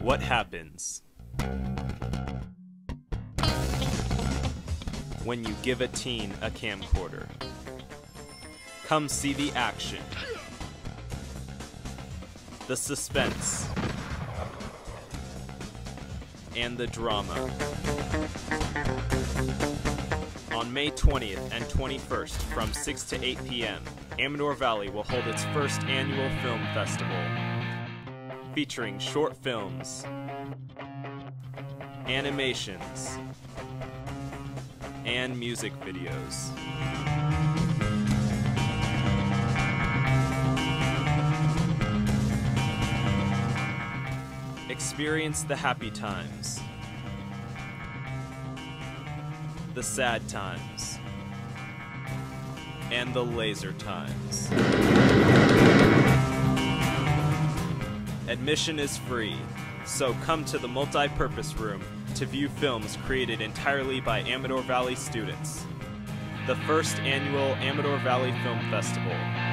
What happens when you give a teen a camcorder? Come see the action, the suspense, and the drama. On May 20th and 21st from 6 to 8 p.m., Amador Valley will hold its first annual film festival, featuring short films, animations, and music videos. Experience the happy times, the sad times, and the laser times. Admission is free, so come to the multi-purpose room to view films created entirely by Amador Valley students. The first annual Amador Valley Film Festival,